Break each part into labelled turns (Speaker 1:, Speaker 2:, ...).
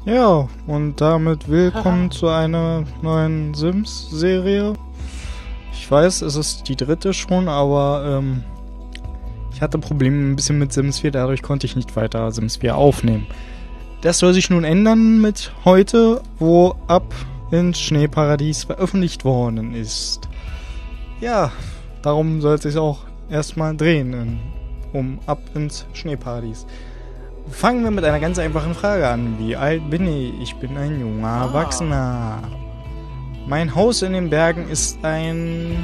Speaker 1: Ja, und damit willkommen zu einer neuen Sims-Serie. Ich weiß, es ist die dritte schon, aber ich hatte Probleme ein bisschen mit Sims 4, dadurch konnte ich nicht weiter Sims 4 aufnehmen. Das soll sich nun ändern mit heute, wo Ab ins Schneeparadies veröffentlicht worden ist. Ja, darum soll es sich auch erstmal drehen, um Ab ins Schneeparadies. Fangen wir mit einer ganz einfachen Frage an. Wie alt bin ich? Ich bin ein junger Erwachsener. Mein Haus in den Bergen ist ein...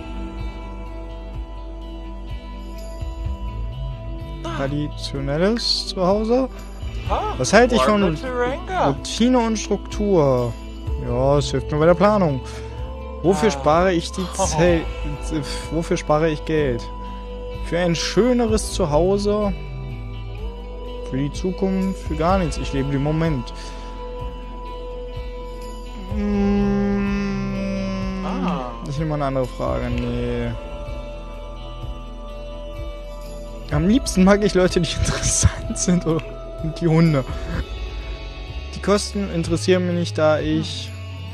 Speaker 1: traditionelles Zuhause? Was halte ich von Routine und Struktur? Ja, es hilft mir bei der Planung. Wofür spare ich wofür spare ich Geld? Für ein schöneres Zuhause? Für die Zukunft? Für gar nichts. Ich lebe den Moment. Ich nehme mal eine andere Frage. Nee. Am liebsten mag ich Leute, die interessant sind und die Hunde. Die Kosten interessieren mich nicht, da ich...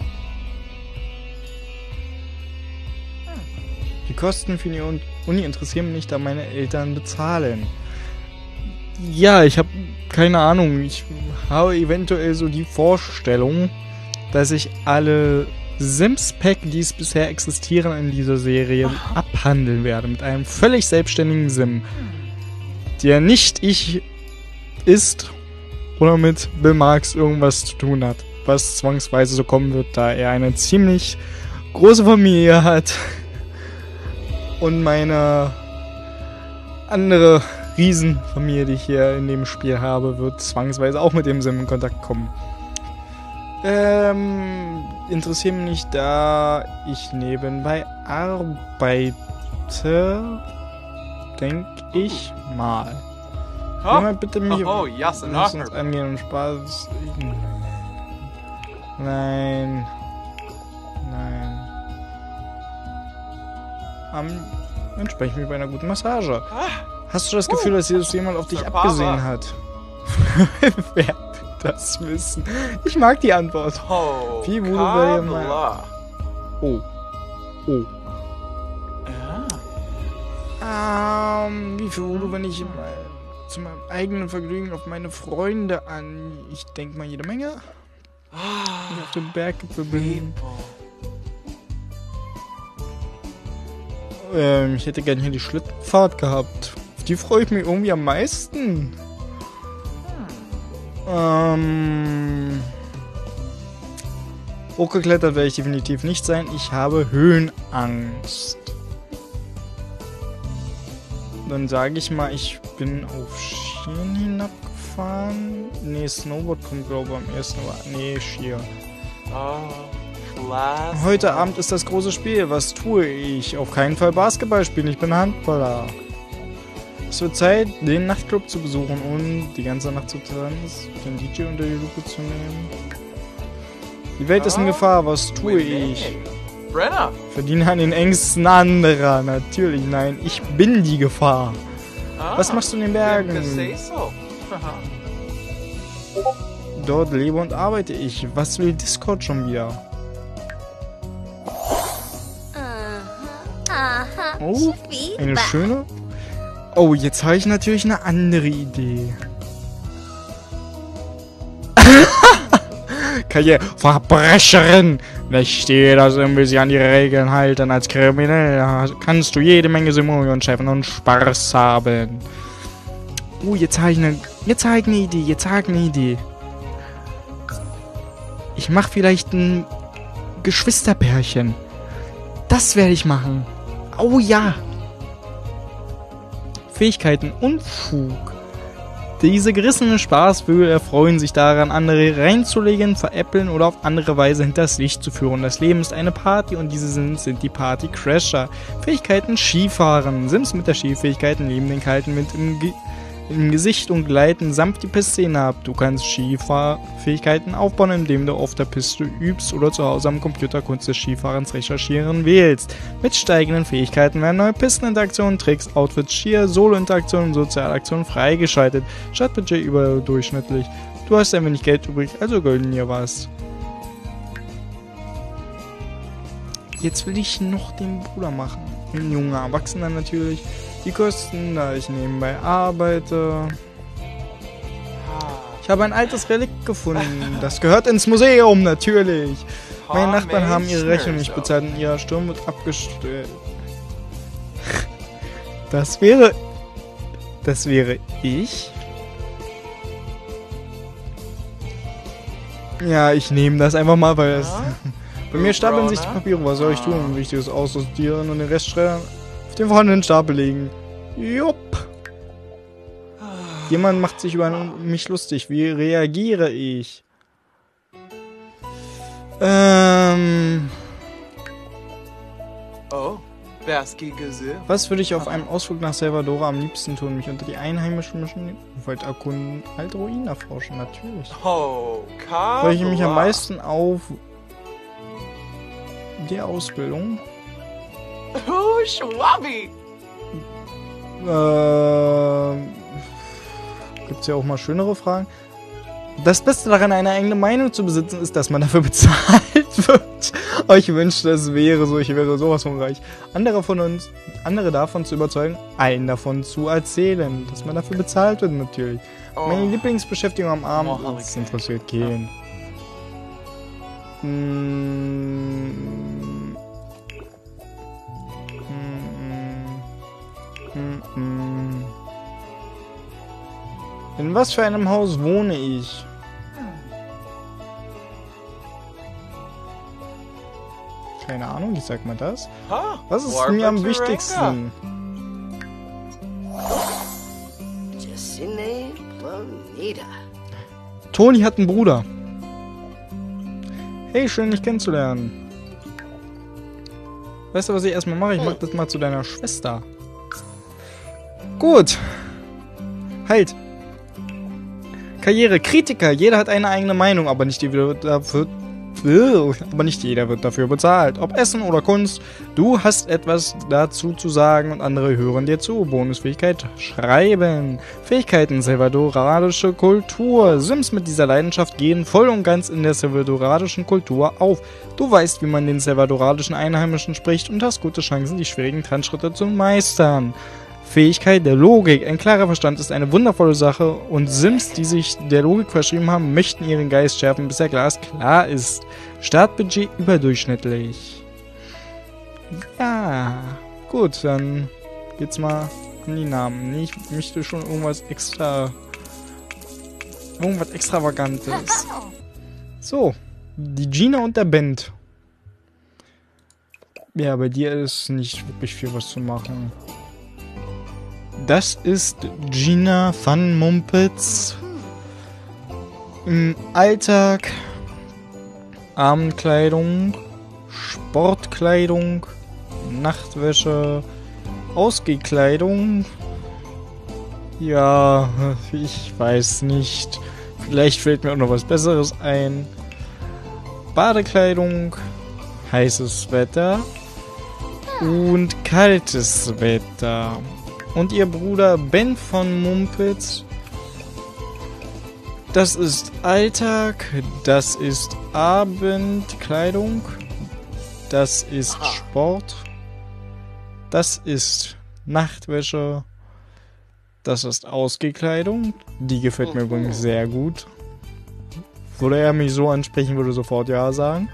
Speaker 1: Die Kosten für die Uni interessieren mich nicht, da meine Eltern bezahlen. Ja, ich habe keine Ahnung. Ich habe eventuell so die Vorstellung, dass ich alle Sims-Pack, die es bisher existieren in dieser Serie, abhandeln werde. Mit einem völlig selbstständigen Sim, der nicht ich ist oder mit Bill Marx irgendwas zu tun hat. Was zwangsweise so kommen wird, da er eine ziemlich große Familie hat. Und meine andere Riesenfamilie, die ich hier in dem Spiel habe, wird zwangsweise auch mit dem Sim in Kontakt kommen. Interessiert mich nicht, da ich nebenbei arbeite, denke ich mal. Jemand bitte mich lass uns angehen und Spaß. Nein. Entspreche mich bei einer guten Massage. Hast du das Gefühl, dass jemand auf dich abgesehen hat? Wer wird das wissen? Ich mag die Antwort. Wie wurde bei mal... Wie viel Voodoo, wenn ich zu meinem eigenen Vergnügen auf meine Freunde an... Ich denke mal jede Menge. Ich auf dem Berggipfel bin. Ich hätte gerne hier die Schlittenfahrt gehabt. Auf die freue ich mich irgendwie am meisten. Hochgeklettert werde ich definitiv nicht sein. Ich habe Höhenangst. Dann sage ich mal, ich bin auf Skiern hinabgefahren. Nee, Snowboard kommt glaube ich am ersten Mal. Nee, Skier. Heute Abend ist das große Spiel. Was tue ich? Auf keinen Fall Basketball spielen. Ich bin Handballer. Es wird Zeit, den Nachtclub zu besuchen und die ganze Nacht zu tanzen, den DJ unter die Lupe zu nehmen. Die Welt ist in Gefahr. Was tue ich? Verdiene an den Ängsten anderer. Natürlich, nein. Ich bin die Gefahr. Was machst du in den Bergen? Dort lebe und arbeite ich. Was will Discord schon wieder? Oh, eine schöne... Oh, jetzt habe ich natürlich eine andere Idee. Karriere, Verbrecherin! Nicht jeder Sim will sich an die Regeln halten. Als Kriminell kannst du jede Menge Simoleon schaffen und Spaß haben. Oh, jetzt habe ich eine Idee. Ich mache vielleicht ein Geschwisterpärchen. Das werde ich machen. Oh ja. Fähigkeiten Unfug. Diese gerissenen Spaßvögel erfreuen sich daran, andere reinzulegen, veräppeln oder auf andere Weise hinters Licht zu führen. Das Leben ist eine Party und diese Sims sind die Party-Crasher. Fähigkeiten Skifahren. Sims mit der Skifähigkeiten leben den kalten Wind im Gesicht und gleiten samt die Piste hinab. Du kannst Skifahrfähigkeiten aufbauen, indem du auf der Piste übst oder zu Hause am Computer Kunst des Skifahrens recherchieren wählst. Mit steigenden Fähigkeiten werden neue Pisteninteraktionen, Tricks, Outfits, Skier, Solo-Interaktionen und Sozialaktionen freigeschaltet. Startbudget überdurchschnittlich. Du hast ein wenig Geld übrig, also gönn dir was. Jetzt will ich noch den Bruder machen. Ein junger Erwachsener natürlich. Die Kosten, da ich nebenbei arbeite. Ich habe ein altes Relikt gefunden. Das gehört ins Museum, natürlich. Meine Nachbarn haben ihre Rechnung nicht bezahlt und ihr Sturm wird abgestellt. Das wäre ich? Ja, ich nehme das einfach mal, weil es... Bei mir stapeln sich die Papiere. Was soll ich tun? Wichtiges aussortieren und den Rest schreddern. Auf den vorhandenen Stapel legen. Jupp. Jemand macht sich über mich lustig. Wie reagiere ich?
Speaker 2: Oh,
Speaker 1: Was würde ich auf einem Ausflug nach Salvador am liebsten tun? Mich unter die Einheimischen mischen? Weit erkunden? Alte Ruinen erforschen, natürlich.
Speaker 2: Oh,
Speaker 1: Freue ich mich am meisten auf die Ausbildung?
Speaker 2: Oh, Schwabi!
Speaker 1: Gibt's ja auch mal schönere Fragen. Das Beste daran, eine eigene Meinung zu besitzen, ist, dass man dafür bezahlt wird. Oh, ich wünschte, es wäre so. Ich wäre sowas von reich. Andere davon zu überzeugen, allen davon zu erzählen. Dass man dafür bezahlt wird, natürlich.
Speaker 2: Oh.
Speaker 1: Meine Lieblingsbeschäftigung am Abend, das interessiert keinen. In was für einem Haus wohne ich? Keine Ahnung, ich sag mal das. Was ist mir am wichtigsten? Toni hat einen Bruder. Hey, schön dich kennenzulernen. Weißt du, was ich erstmal mache? Ich mach das mal zu deiner Schwester. Gut. Halt. Karriere. Kritiker. Jeder hat eine eigene Meinung, aber nicht jeder wird dafür bezahlt. Ob Essen oder Kunst, du hast etwas dazu zu sagen und andere hören dir zu. Bonusfähigkeit, Schreiben. Fähigkeiten, salvadoranische Kultur. Sims mit dieser Leidenschaft gehen voll und ganz in der salvadoranischen Kultur auf. Du weißt, wie man den salvadoranischen Einheimischen spricht und hast gute Chancen, die schwierigen Tanzschritte zu meistern. Fähigkeit der Logik. Ein klarer Verstand ist eine wundervolle Sache und Sims, die sich der Logik verschrieben haben, möchten ihren Geist schärfen, bis der Glas klar ist. Startbudget überdurchschnittlich. Ja, gut, dann geht's mal an die Namen. Nee, ich möchte schon irgendwas Extravagantes. So, die Gina und der Band. Ja, bei dir ist nicht wirklich viel was zu machen. Das ist Gina van Mumpitz. Im Alltag, Abendkleidung, Sportkleidung, Nachtwäsche, Ausgehkleidung. Ja, ich weiß nicht. Vielleicht fällt mir auch noch was Besseres ein. Badekleidung, heißes Wetter und kaltes Wetter. Und ihr Bruder Ben von Mumpitz. Das ist Alltag, das ist Abendkleidung, das ist Sport, das ist Nachtwäsche, das ist Ausgehkleidung. Die gefällt mir übrigens sehr gut. Würde er mich so ansprechen, würde sofort ja sagen.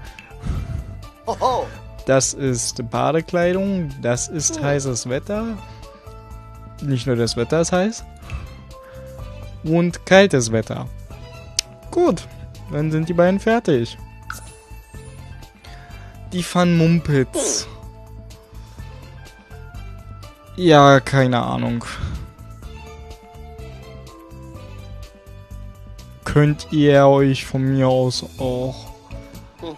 Speaker 1: Das ist Badekleidung, das ist heißes Wetter. Nicht nur das Wetter ist heiß. Und kaltes Wetter. Gut, dann sind die beiden fertig. Die Van Mumpitz. Ja, keine Ahnung. Könnt ihr euch von mir aus auch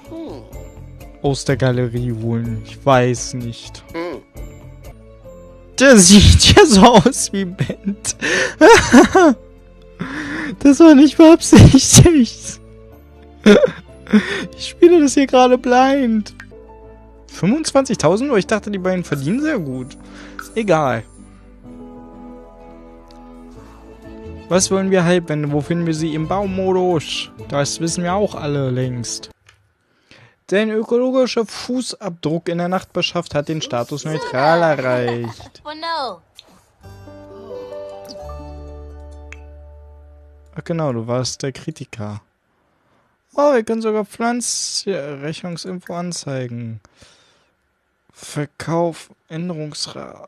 Speaker 1: aus der Galerie holen? Ich weiß nicht. Der sieht ja so aus wie Bent. Das war nicht beabsichtigt. Ich spiele das hier gerade blind. 25.000? Oh, ich dachte, die beiden verdienen sehr gut. Egal. Was wollen wir Halbwände? Wo finden wir sie? Im Baumodus. Das wissen wir auch alle längst. Der ökologische Fußabdruck in der Nachbarschaft hat den Status neutral erreicht. Ach genau, du warst der Kritiker. Oh, wir können sogar Pflanzenrechnungsinfo anzeigen. Verkauf, Änderungsrat.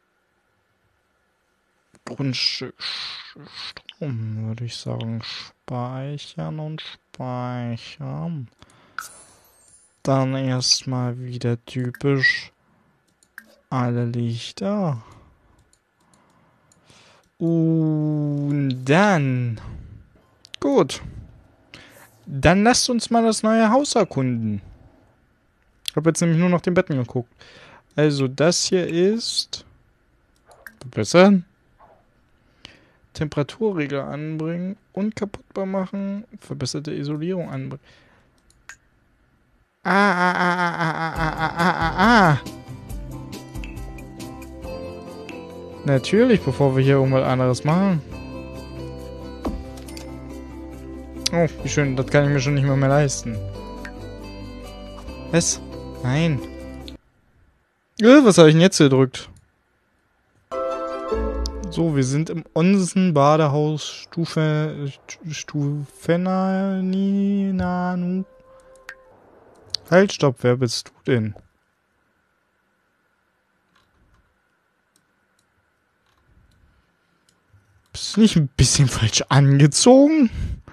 Speaker 1: Grundstück, Strom, würde ich sagen. Speichern und speichern. Dann erstmal wieder typisch alle Lichter. Und dann... Gut. Dann lasst uns mal das neue Haus erkunden. Ich habe jetzt nämlich nur nach den Betten geguckt. Also das hier ist... Verbessern. Temperaturregler anbringen. Unkaputtbar machen. Verbesserte Isolierung anbringen. Natürlich, bevor wir hier irgendwas anderes machen. Oh, wie schön. Das kann ich mir schon nicht mehr leisten. Was? Nein. Was habe ich denn jetzt gedrückt? So, wir sind im Onsen-Badehaus Stufenanu. Halt, stopp, wer bist du denn? Bist du nicht ein bisschen falsch angezogen?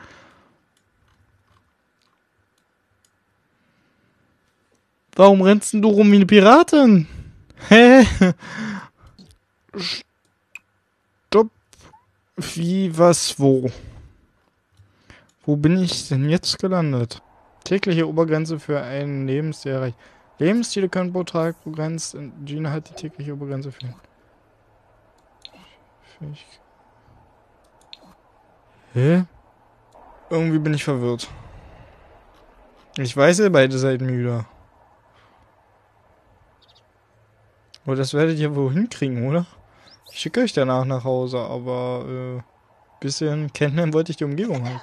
Speaker 1: Warum rennst denn du rum wie eine Piratin? Hä? Stopp. Wie, was, wo? Wo bin ich denn jetzt gelandet? Tägliche Obergrenze für einen Lebensstil erreicht. Lebensstile können pro Tag begrenzt. Gina hat die tägliche Obergrenze für... Hä? Irgendwie bin ich verwirrt. Ich weiß, ihr beide seid müde. Aber das werdet ihr wohl hinkriegen, oder? Ich schicke euch danach nach Hause, aber bisschen kennenlernen wollte ich die Umgebung halt.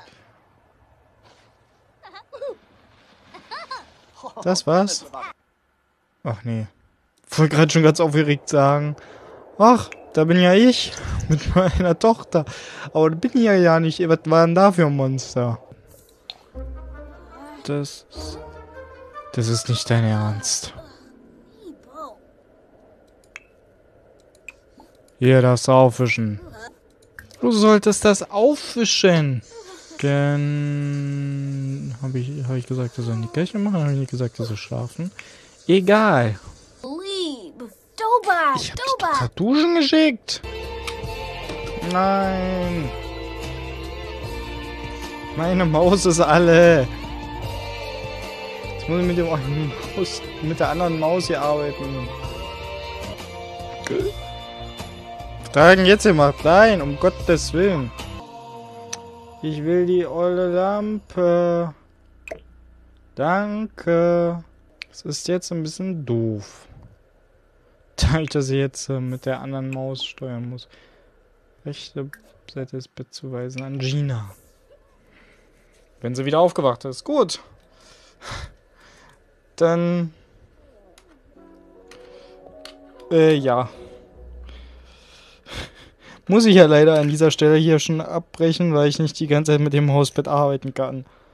Speaker 1: Das war's? Ach nee. Ich wollte gerade schon ganz aufgeregt sagen. Ach, da bin ja ich. Mit meiner Tochter. Aber da bin ich ja nicht. Was war denn da für ein Monster? Das ist nicht dein Ernst. Hier, das aufwischen. Du solltest das aufwischen. Hab ich gesagt, er soll die Kirche machen? Habe ich nicht gesagt, er soll schlafen? Egal. Ich hab dich doch gerade duschen geschickt. Nein. Meine Maus ist alle. Jetzt muss ich mit der anderen Maus hier arbeiten. Tragen jetzt gemacht. Nein, um Gottes Willen. Ich will die olle Lampe. Danke. Das ist jetzt ein bisschen doof. Da ich das jetzt mit der anderen Maus steuern muss. Rechte Seite des Betts zuweisen an Gina. Wenn sie wieder aufgewacht ist. Gut. Dann... ja. Muss ich ja leider an dieser Stelle hier schon abbrechen, weil ich nicht die ganze Zeit mit dem Hausbett arbeiten kann.